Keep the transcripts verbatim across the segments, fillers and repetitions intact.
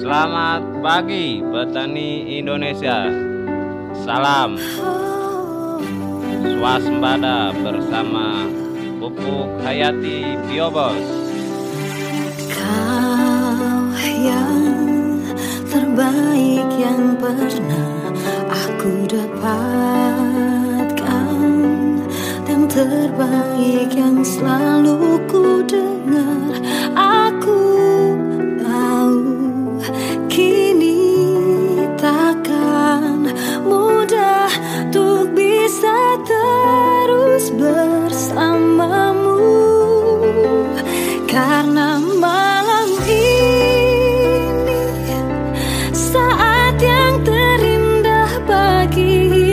Selamat pagi petani Indonesia. Salam swasembada bersama Pupuk Hayati Biobos. Kau yang terbaik yang pernah aku dapatkan, yang terbaik yang selalu ku dengar. Aku tahu kini takkan mudah untuk bisa terus bersamamu, karena malam ini saat yang terindah bagi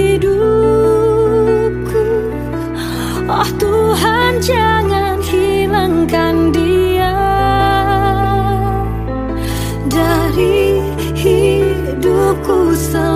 hidupku. Oh Tuhan, jangan hilangkan dia dari hidupku selalu.